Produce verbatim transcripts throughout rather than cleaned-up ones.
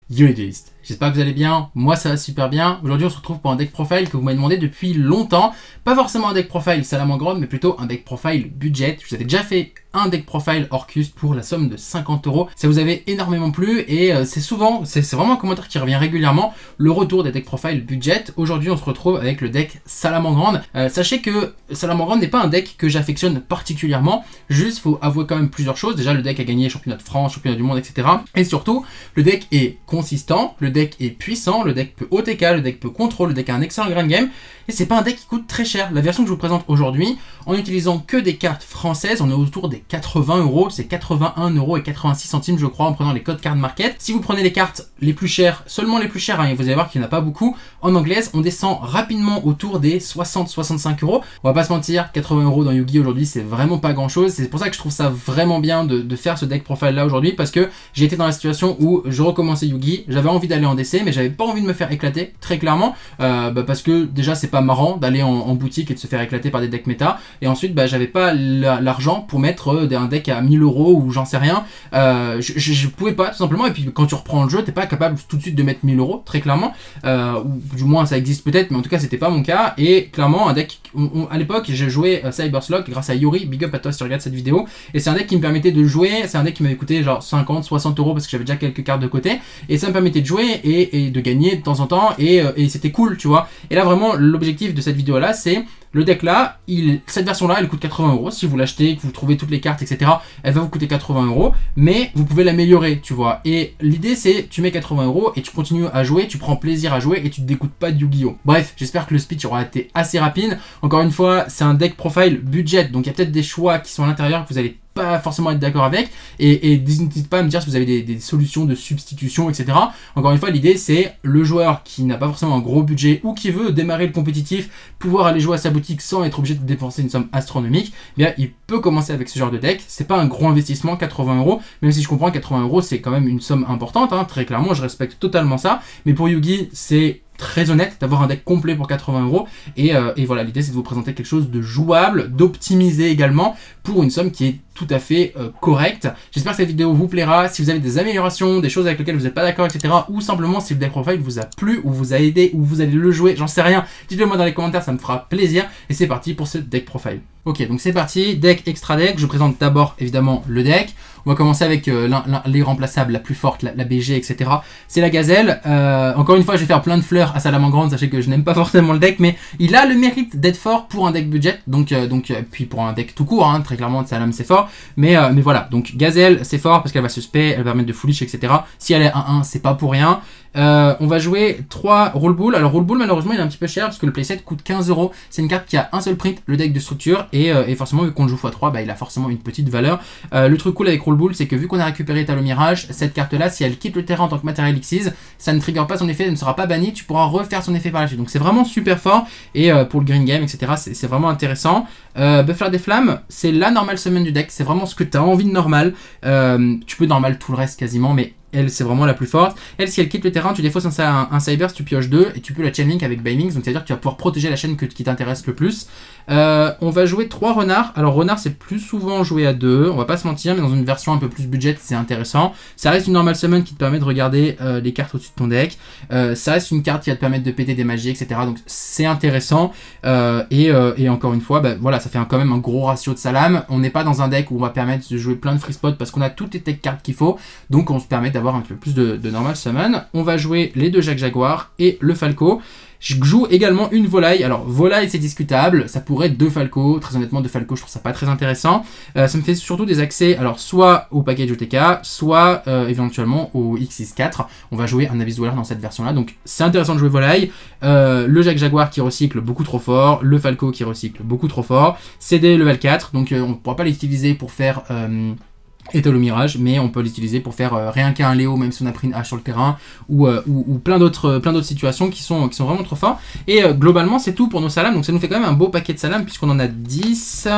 Yo les duelistes, j'espère que vous allez bien, moi ça va super bien. Aujourd'hui on se retrouve pour un deck profile que vous m'avez demandé depuis longtemps. Pas forcément un deck profile Salamangreande, mais plutôt un deck profile budget. Je vous avais déjà fait un deck profile Orcust pour la somme de cinquante euros. Ça vous avait énormément plu et euh, c'est souvent, c'est vraiment un commentaire qui revient régulièrement, le retour des decks profile budget. Aujourd'hui on se retrouve avec le deck Salamangreande. Euh, sachez que Salamangreande n'est pas un deck que j'affectionne particulièrement, juste faut avouer quand même plusieurs choses. Déjà le deck a gagné championnat de France, championnat du monde, et cetera. Et surtout, le deck est consistant, le deck est puissant, le deck peut O T K, le deck peut contrôle, le deck a un excellent grand game. Et c'est pas un deck qui coûte très cher. La version que je vous présente aujourd'hui, en utilisant que des cartes françaises, on est autour des quatre-vingts euros. C'est quatre-vingt-un euros et quatre-vingt-six centimes, je crois, en prenant les codes card market. Si vous prenez les cartes les plus chères, seulement les plus chères, hein, et vous allez voir qu'il n'y en a pas beaucoup, en anglaise, on descend rapidement autour des soixante à soixante-cinq euros. On va pas se mentir, quatre-vingts euros dans Yu-Gi aujourd'hui, c'est vraiment pas grand chose. C'est pour ça que je trouve ça vraiment bien de, de faire ce deck profile là aujourd'hui, parce que j'ai été dans la situation où je recommençais Yu-Gi, j'avais envie d'aller en D C, mais j'avais pas envie de me faire éclater, très clairement, euh, bah parce que déjà c'est pas marrant d'aller en, en boutique et de se faire éclater par des decks méta, et ensuite bah, j'avais pas l'argent pour mettre euh, un deck à mille euros ou j'en sais rien, euh, je, je, je pouvais pas tout simplement. Et puis quand tu reprends le jeu, t'es pas capable tout de suite de mettre mille euros, très clairement, euh, ou du moins ça existe peut-être, mais en tout cas c'était pas mon cas. Et clairement un deck, on, on, à l'époque j'ai joué euh, Cyberslug grâce à Yuri, big up à toi si tu regardes cette vidéo, et c'est un deck qui me permettait de jouer, c'est un deck qui m'avait coûté genre cinquante soixante euros parce que j'avais déjà quelques cartes de côté, et ça me permettait de jouer et, et de gagner de temps en temps, et, euh, et c'était cool, tu vois. Et là vraiment l'objectif de cette vidéo là, c'est le deck là, il, cette version là elle coûte quatre-vingts euros. Si vous l'achetez, que vous trouvez toutes les cartes, et cetera, elle va vous coûter quatre-vingts euros, mais vous pouvez l'améliorer, tu vois. Et l'idée c'est, tu mets quatre-vingts euros et tu continues à jouer, tu prends plaisir à jouer et tu te dégoûtes pas de Yu-Gi-Oh! Bref, j'espère que le speech aura été assez rapide. Encore une fois, c'est un deck profile budget, donc il y a peut-être des choix qui sont à l'intérieur que vous allez pas forcément être d'accord avec, et, et n'hésitez pas à me dire si vous avez des, des solutions de substitution, et cetera. Encore une fois, l'idée c'est le joueur qui n'a pas forcément un gros budget ou qui veut démarrer le compétitif, pouvoir aller jouer à sa boutique sans être obligé de dépenser une somme astronomique, eh bien il peut commencer avec ce genre de deck. C'est pas un gros investissement, quatre-vingts euros, même si je comprends quatre-vingts euros c'est quand même une somme importante, hein, très clairement, je respecte totalement ça, mais pour Yu-Gi c'est très honnête d'avoir un deck complet pour quatre-vingts euros, et, euh, et voilà, l'idée c'est de vous présenter quelque chose de jouable, d'optimisé également, pour une somme qui est tout à fait euh, correcte. J'espère que cette vidéo vous plaira. Si vous avez des améliorations, des choses avec lesquelles vous n'êtes pas d'accord, et cetera, ou simplement si le deck profile vous a plu, ou vous a aidé, ou vous allez le jouer, j'en sais rien, dites-le moi dans les commentaires, ça me fera plaisir. Et c'est parti pour ce deck profile. Ok, donc c'est parti, deck extra deck. Je présente d'abord évidemment le deck. On va commencer avec euh, l'irremplaçable, la plus forte, la, la B G, et cetera. C'est la gazelle. Euh, encore une fois, je vais faire plein de fleurs à Salamangreande. Sachez que je n'aime pas forcément le deck, mais il a le mérite d'être fort pour un deck budget. Donc, euh, donc euh, puis pour un deck tout court, hein, très clairement, de Salam c'est fort. Mais, euh, mais voilà, donc gazelle c'est fort parce qu'elle va se spé, elle va permettre de foolish, et cetera. Si elle est un un, c'est pas pour rien. Euh, on va jouer trois rollbull. Alors rollbull malheureusement il est un petit peu cher parce que le playset coûte quinze euros. C'est une carte qui a un seul print, le deck de structure, et, euh, et forcément vu qu'on le joue fois trois, bah, il a forcément une petite valeur. Euh, le truc cool avec rollbull c'est que vu qu'on a récupéré Étal au Mirage, cette carte là si elle quitte le terrain en tant que matériel Xyz, ça ne trigger pas son effet, elle ne sera pas bannie, tu pourras refaire son effet par la suite. Donc c'est vraiment super fort, et euh, pour le green game, et cetera, c'est vraiment intéressant. Euh, Buffler des Flammes, c'est la normal summon du deck, c'est vraiment ce que tu as envie de normal. Euh, tu peux normal tout le reste quasiment, mais elle c'est vraiment la plus forte. Elle, si elle quitte le terrain, tu défausses un, un, un Cyber, tu pioches deux, et tu peux la chainlink avec Bailings, donc c'est à dire que tu vas pouvoir protéger la chaîne que, qui t'intéresse le plus. Euh, on va jouer trois renards. Alors renard c'est plus souvent joué à deux, on va pas se mentir, mais dans une version un peu plus budget c'est intéressant. Ça reste une normal summon qui te permet de regarder euh, les cartes au-dessus de ton deck. Euh, ça reste une carte qui va te permettre de péter des magies, et cetera. Donc c'est intéressant, euh, et, euh, et encore une fois, bah, voilà, ça fait un, quand même un gros ratio de Salam. On n'est pas dans un deck où on va permettre de jouer plein de free spots parce qu'on a toutes les tech cartes qu'il faut, donc on se permet d'avoir un peu plus de, de normal summon. On va jouer les deux Jacques Jaguar et le Falco. Je joue également une volaille. Alors volaille c'est discutable, ça pourrait être deux Falco. Très honnêtement, deux Falco je trouve ça pas très intéressant. Euh, ça me fait surtout des accès, alors soit au package O T K, soit euh, éventuellement au X six quatre. On va jouer un Abyss Dweller dans cette version là, donc c'est intéressant de jouer volaille. Euh, le Jacques Jaguar qui recycle beaucoup trop fort, le Falco qui recycle beaucoup trop fort. C D level quatre, donc euh, on ne pourra pas l'utiliser pour faire Euh, Étal au Mirage, mais on peut l'utiliser pour faire euh, rien qu'un Léo, même si on a pris une hache sur le terrain, ou, euh, ou, ou plein d'autres euh, plein d'autres situations qui sont, qui sont vraiment trop forts. Et euh, globalement, c'est tout pour nos salams, donc ça nous fait quand même un beau paquet de salams, puisqu'on en a dix.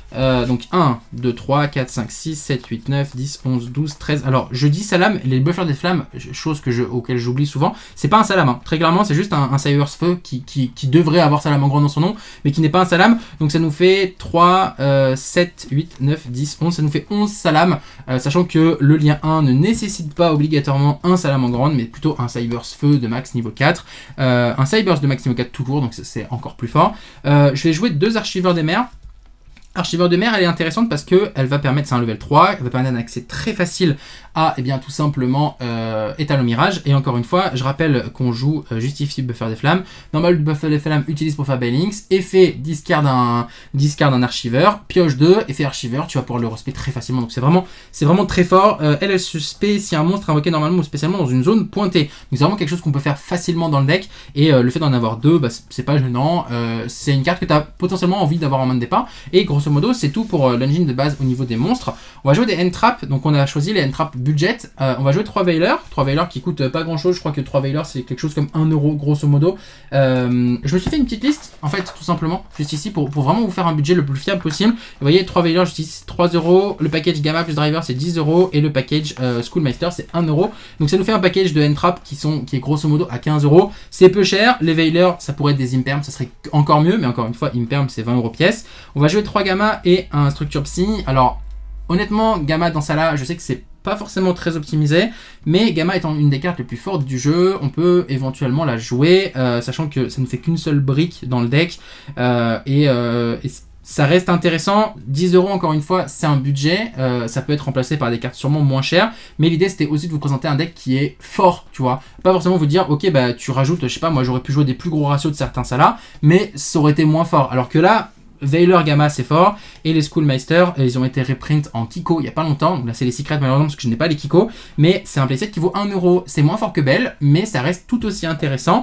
Euh, donc un, deux, trois, quatre, cinq, six, sept, huit, neuf, dix, onze, douze, treize. Alors je dis salam, les buffers des flammes, chose que je, auquel j'oublie souvent, c'est pas un salam. Hein. Très clairement, c'est juste un, un Cyber's Feu qui, qui, qui devrait avoir salam en grand dans son nom, mais qui n'est pas un salam. Donc ça nous fait trois, euh, sept, huit, neuf, dix, onze. Ça nous fait onze salams, euh, sachant que le lien un ne nécessite pas obligatoirement un salam en grande, mais plutôt un Cyber's Feu de max niveau quatre. Euh, un Cyber's de max niveau quatre tout court, donc c'est encore plus fort. Euh, je vais jouer deux archiveurs des mers. Archiveur de mer, elle est intéressante parce qu'elle va permettre, c'est un level trois, elle va permettre un accès très facile à, eh bien, tout simplement, euh, étalon mirage. Et encore une fois, je rappelle qu'on joue euh, justifie buffer des flammes. Normal buffer des flammes utilise pour faire Bailings. Effet discard un, discard un archiveur. Pioche deux, effet archiveur, tu vas pouvoir le respect très facilement. Donc c'est vraiment, c'est vraiment très fort. Euh, elle, elle se spé si un monstre invoqué normalement ou spécialement dans une zone pointée. Donc c'est vraiment quelque chose qu'on peut faire facilement dans le deck. Et euh, le fait d'en avoir deux, bah, c'est pas gênant. Euh, c'est une carte que tu as potentiellement envie d'avoir en main de départ. Et grosso modo, c'est tout pour euh, l'engine de base au niveau des monstres. On va jouer des end-traps, donc on a choisi les end-traps budget. Euh, on va jouer trois Veilers, trois Veilers qui coûtent pas grand chose. Je crois que trois Veilers c'est quelque chose comme un euro grosso modo. Euh, je me suis fait une petite liste, en fait, tout simplement, juste ici pour, pour vraiment vous faire un budget le plus fiable possible. Vous voyez, trois Veilers, juste ici, trois euros. Le package Gamma plus Driver c'est dix euros. Et le package euh, Schoolmeister c'est un euro. Donc ça nous fait un package de end-trap qui, sont, qui est grosso modo à quinze euros. C'est peu cher. Les Veilers, ça pourrait être des Imperm, ça serait encore mieux, mais encore une fois, Imperm c'est vingt euros pièce. On va jouer trois Gamma et un structure psy. Alors honnêtement, Gamma dans ça là, je sais que c'est pas forcément très optimisé, mais Gamma étant une des cartes les plus fortes du jeu, on peut éventuellement la jouer, euh, sachant que ça ne fait qu'une seule brique dans le deck, euh, et, euh, et ça reste intéressant. Dix euros encore une fois, c'est un budget, euh, ça peut être remplacé par des cartes sûrement moins chères, mais l'idée c'était aussi de vous présenter un deck qui est fort, tu vois, pas forcément vous dire ok bah tu rajoutes, je sais pas, moi j'aurais pu jouer des plus gros ratios de certains salas, mais ça aurait été moins fort, alors que là Veiler Gamma c'est fort, et les Schoolmeister ils ont été reprint en Kiko il n'y a pas longtemps, donc là c'est les secrets malheureusement parce que je n'ai pas les Kiko, mais c'est un playset qui vaut un euro, c'est moins fort que Belle, mais ça reste tout aussi intéressant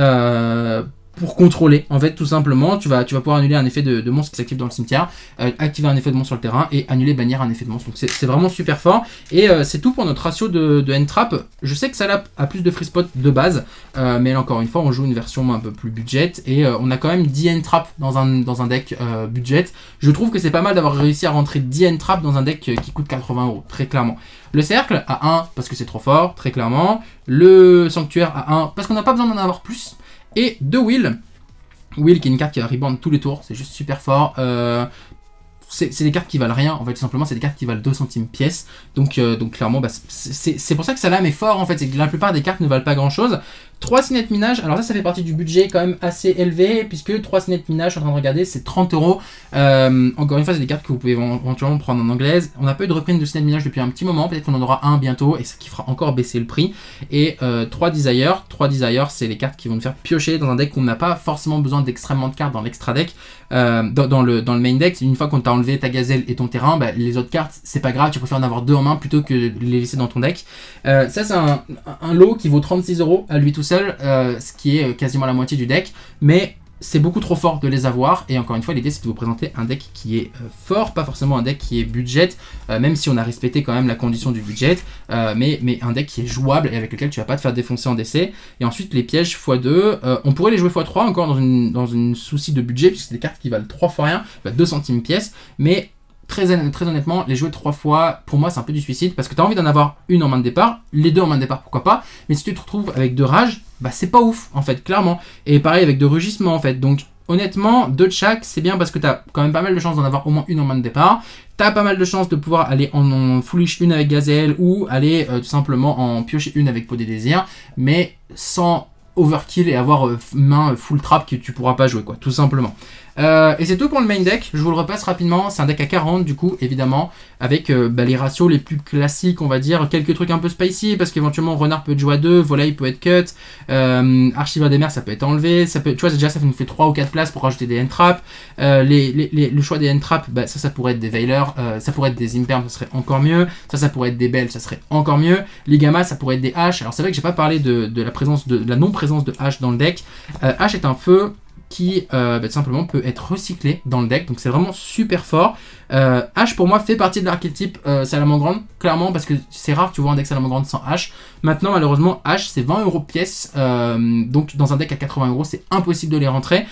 euh, pour contrôler, en fait, tout simplement. Tu vas, tu vas pouvoir annuler un effet de, de monstre qui s'active dans le cimetière, euh, activer un effet de monstre sur le terrain et annuler, bannir un effet de monstre. Donc c'est vraiment super fort. Et euh, c'est tout pour notre ratio de, de end-trap. Je sais que ça là a plus de free spot de base, euh, mais là encore une fois, on joue une version un peu plus budget et euh, on a quand même dix end-trap dans un, dans un deck euh, budget. Je trouve que c'est pas mal d'avoir réussi à rentrer dix end-trap dans un deck qui coûte quatre-vingts euros, très clairement. Le cercle à un parce que c'est trop fort, très clairement. Le sanctuaire à un parce qu'on n'a pas besoin d'en avoir plus. Et deux Will. Will qui est une carte qui va reborn tous les tours, c'est juste super fort. Euh, c'est des cartes qui valent rien, en fait, tout simplement, c'est des cartes qui valent deux centimes pièce. Donc, euh, donc clairement, bah, c'est pour ça que Salam est fort, en fait, c'est que la plupart des cartes ne valent pas grand chose. trois Cinet Minage, alors ça, ça fait partie du budget quand même assez élevé, puisque trois Cinet Minage, je suis en train de regarder, c'est trente euros. Euh, encore une fois, c'est des cartes que vous pouvez éventuellement prendre en anglaise. On n'a pas eu de reprint de Cinet Minage depuis un petit moment, peut-être qu'on en aura un bientôt, et ça qui fera encore baisser le prix. Et euh, trois Desire, trois Desire, c'est les cartes qui vont nous faire piocher dans un deck qu'on n'a pas forcément besoin d'extrêmement de cartes dans l'extra deck. Euh, dans, dans, le, dans le main deck, une fois qu'on t'a enlevé ta gazelle et ton terrain, bah, les autres cartes, c'est pas grave, tu préfères en avoir deux en main plutôt que de les laisser dans ton deck. Euh, ça, c'est un, un lot qui vaut trente-six euros à lui tout seul, euh, ce qui est quasiment la moitié du deck, mais c'est beaucoup trop fort de les avoir, et encore une fois l'idée c'est de vous présenter un deck qui est euh, fort, pas forcément un deck qui est budget, euh, même si on a respecté quand même la condition du budget, euh, mais, mais un deck qui est jouable et avec lequel tu vas pas te faire défoncer en D C. Et ensuite les pièges fois deux, euh, on pourrait les jouer fois trois encore dans une, dans une souci de budget, puisque c'est des cartes qui valent trois fois rien, deux centimes pièce, mais Très, très honnêtement, les jouer trois fois, pour moi, c'est un peu du suicide, parce que tu as envie d'en avoir une en main de départ, les deux en main de départ, pourquoi pas, mais si tu te retrouves avec deux rages, bah c'est pas ouf, en fait, clairement. Et pareil avec deux rugissements, en fait. Donc, honnêtement, deux de chaque, c'est bien parce que tu as quand même pas mal de chances d'en avoir au moins une en main de départ. Tu as pas mal de chances de pouvoir aller en, en foolish une avec Gazelle, ou aller euh, tout simplement en piocher une avec Peau des Désirs, mais sans overkill et avoir euh, main full trap que tu pourras pas jouer, quoi, tout simplement. Euh, et c'est tout pour le main deck, je vous le repasse rapidement, c'est un deck à quarante du coup, évidemment, avec euh, bah, les ratios les plus classiques, on va dire, quelques trucs un peu spicy, parce qu'éventuellement Renard peut être joué à deux, Volaille peut être cut, euh, Archiveur des mers ça peut être enlevé, ça peut, tu vois déjà ça nous fait trois ou quatre places pour rajouter des end-traps, euh, les, les, les, le choix des end-traps, bah, ça ça pourrait être des Veilers, euh, ça pourrait être des Imperm, ça serait encore mieux, ça ça pourrait être des Belles, ça serait encore mieux, les Gamma ça pourrait être des H, alors c'est vrai que j'ai pas parlé de, de la présence de, de la non-présence de H dans le deck, euh, H est un feu qui euh, bah, tout simplement peut être recyclé dans le deck, donc c'est vraiment super fort. euh, H pour moi fait partie de l'archétype euh, Salamandre, clairement, parce que c'est rare que tu vois un deck Salamandre sans H. Maintenant malheureusement H c'est vingt euros pièce, euh, donc dans un deck à quatre-vingts euros c'est impossible de les rentrer.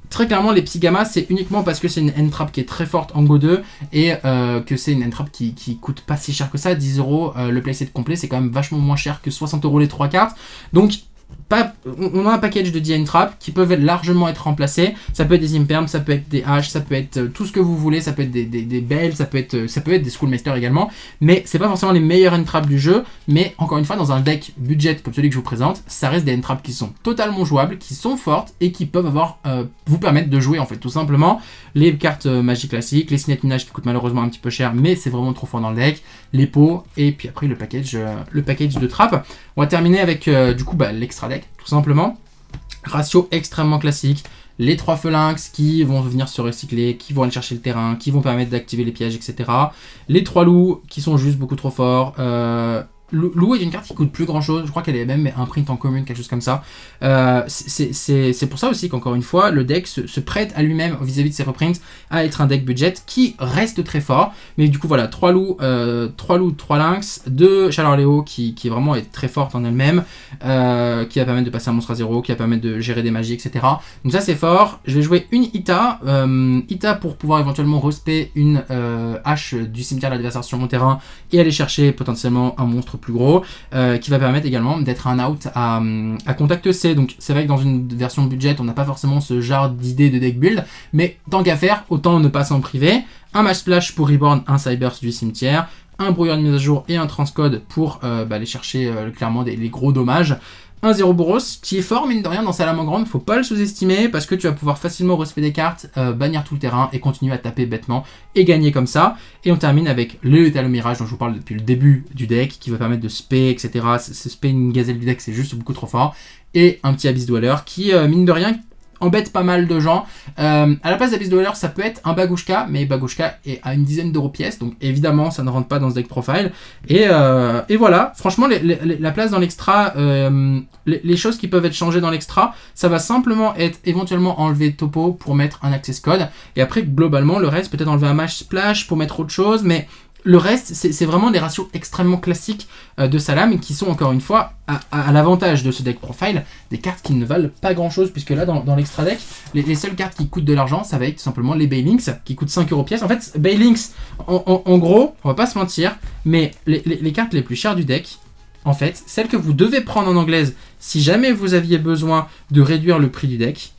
Très clairement, les Psy Gamma, c'est uniquement parce que c'est une end-trap qui est très forte en Go deux et euh, que c'est une end-trap qui, qui coûte pas si cher que ça. dix euros euh, le playset complet, c'est quand même vachement moins cher que soixante euros les trois cartes. Donc, pas, on a un package de dix end-trap qui peuvent largement être remplacés. Ça peut être des Imperm, ça peut être des H, ça peut être tout ce que vous voulez, ça peut être des, des, des Bells, ça peut être, ça peut être des Schoolmaster également. Mais c'est pas forcément les meilleurs end-trap du jeu. Mais encore une fois, dans un deck budget comme celui que je vous présente, ça reste des end-trap qui sont totalement jouables, qui sont fortes et qui peuvent avoir, euh, vous permettre de jouer en fait tout simplement. Les cartes euh, magiques classiques, les Signet Minage qui coûtent malheureusement un petit peu cher, mais c'est vraiment trop fort dans le deck, les pots et puis après le package, euh, le package de trap. On va terminer avec euh, du coup bah, l'extra deck tout simplement. Ratio extrêmement classique. Les trois phalanx qui vont venir se recycler, qui vont aller chercher le terrain, qui vont permettre d'activer les pièges, et cetera. Les trois loups qui sont juste beaucoup trop forts. Euh, Loup est une carte qui coûte plus grand chose, je crois qu'elle est même un print en commune, quelque chose comme ça. Euh, c'est pour ça aussi qu'encore une fois, le deck se, se prête à lui-même vis-à-vis de ses reprints à être un deck budget qui reste très fort. Mais du coup voilà, trois loups, euh, trois loups, trois lynx, deux Chaleur Léo qui, qui vraiment est très forte en elle-même, euh, qui va permettre de passer un monstre à zéro, qui va permettre de gérer des magies, et cetera. Donc ça c'est fort. Je vais jouer une Ita, euh, Ita pour pouvoir éventuellement respect une euh, hache du cimetière de l'adversaire sur mon terrain et aller chercher potentiellement un monstre plus gros, euh, qui va permettre également d'être un out à, à contact C. Donc c'est vrai que dans une version budget, on n'a pas forcément ce genre d'idée de deck build, mais tant qu'à faire, autant ne pas s'en priver. Un match splash pour reborn, un Cybers du cimetière, un brouilleur de mise à jour et un transcode pour euh, bah, aller chercher euh, clairement des, les gros dommages. Un zéro Boros qui est fort mine de rien dans Salamangreande, faut pas le sous-estimer parce que tu vas pouvoir facilement respect des cartes, euh, bannir tout le terrain et continuer à taper bêtement et gagner comme ça. Et on termine avec le Létal Mirage dont je vous parle depuis le début du deck qui va permettre de spé, et cetera. Ce spé une gazelle du deck, c'est juste beaucoup trop fort. Et un petit Abyss Dweller qui, euh, mine de rien, embête pas mal de gens. Euh, à la place d'Abyss Dweller, ça peut être un Bagushka, mais Bagushka est à une dizaine d'euros pièce, donc évidemment ça ne rentre pas dans ce deck profile. Et, euh, et voilà, franchement les, les, la place dans l'extra, euh, les, les choses qui peuvent être changées dans l'extra, ça va simplement être éventuellement enlever topo pour mettre un access code, et après globalement le reste peut-être enlever un match splash pour mettre autre chose, mais le reste, c'est vraiment des ratios extrêmement classiques euh, de Salam qui sont encore une fois à, à, à l'avantage de ce deck profile, des cartes qui ne valent pas grand chose, puisque là dans, dans l'extra deck, les, les seules cartes qui coûtent de l'argent, ça va être tout simplement les Baylynx qui coûtent cinq euros pièce. En fait, Baylynx, en, en, en gros, on va pas se mentir, mais les, les, les cartes les plus chères du deck, en fait, celles que vous devez prendre en anglaise si jamais vous aviez besoin de réduire le prix du deck,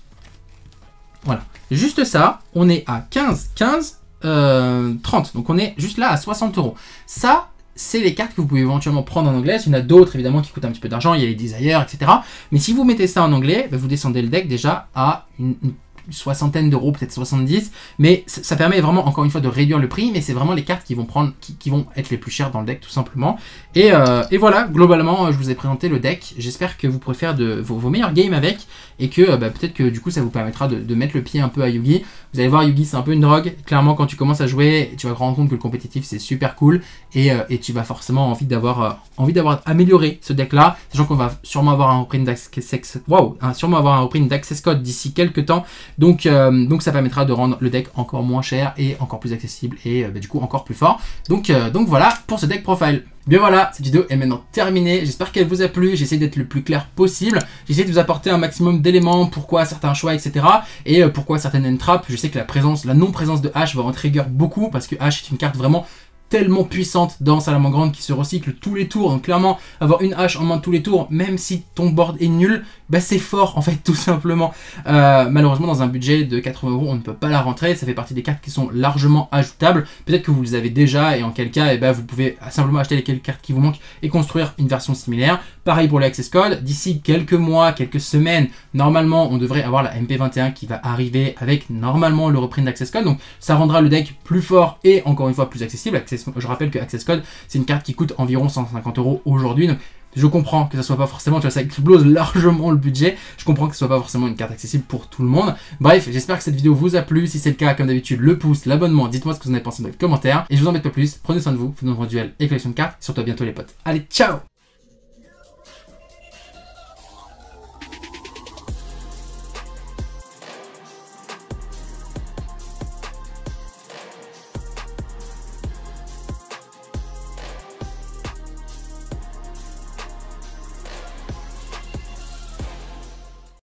voilà, juste ça, on est à quinze, quinze. Euh, trente, donc on est juste là à soixante euros. Ça, c'est les cartes que vous pouvez éventuellement prendre en anglais. Il y en a d'autres évidemment qui coûtent un petit peu d'argent, il y a les Desire, et cetera. Mais si vous mettez ça en anglais, bah, vous descendez le deck déjà à une, une soixantaine d'euros, peut-être soixante-dix, mais ça permet vraiment encore une fois de réduire le prix, mais c'est vraiment les cartes qui vont prendre, qui, qui vont être les plus chères dans le deck tout simplement. Et, euh, et voilà, globalement, je vous ai présenté le deck. J'espère que vous pourrez faire de vos, vos meilleurs games avec et que bah, peut-être que du coup ça vous permettra de, de mettre le pied un peu à Yugi. Vous allez voir, Yugi c'est un peu une drogue. Clairement, quand tu commences à jouer, tu vas te rendre compte que le compétitif c'est super cool et, euh, et tu vas forcément envie d'avoir euh, envie d'avoir amélioré ce deck là, sachant qu'on va sûrement avoir un reprint d'access, wow, hein, sûrement avoir un reprint d'access code d'ici quelques temps. Donc euh, donc ça permettra de rendre le deck encore moins cher et encore plus accessible et euh, bah, du coup encore plus fort. Donc euh, donc voilà pour ce deck profile. Bien voilà, cette vidéo est maintenant terminée. J'espère qu'elle vous a plu. J'essaie d'être le plus clair possible. J'essaie de vous apporter un maximum d'éléments, pourquoi certains choix, et cetera. Et euh, pourquoi certaines end-traps. Je sais que la présence, la non-présence de H va en trigger beaucoup parce que H est une carte vraiment tellement puissante dans Salamangreande qui se recycle tous les tours. Donc clairement, avoir une hache en main tous les tours, même si ton board est nul, bah c'est fort en fait, tout simplement. Euh, malheureusement, dans un budget de quatre-vingts euros, on ne peut pas la rentrer. Ça fait partie des cartes qui sont largement ajoutables. Peut-être que vous les avez déjà et en quel cas, eh ben, vous pouvez simplement acheter les quelques cartes qui vous manquent et construire une version similaire. Pareil pour les access code. D'ici quelques mois, quelques semaines, normalement, on devrait avoir la M P vingt et un qui va arriver avec normalement le reprint d'access code. Donc ça rendra le deck plus fort et encore une fois plus accessible. Access Je rappelle que Access Code, c'est une carte qui coûte environ cent cinquante euros aujourd'hui. Donc, je comprends que ça soit pas forcément, tu vois, ça explose largement le budget. Je comprends que ce soit pas forcément une carte accessible pour tout le monde. Bref, j'espère que cette vidéo vous a plu. Si c'est le cas, comme d'habitude, le pouce, l'abonnement. Dites-moi ce que vous en avez pensé dans les commentaires. Et je vous embête pas plus. Prenez soin de vous. Faites un duel et collection de cartes. Surtout à bientôt les potes. Allez, ciao!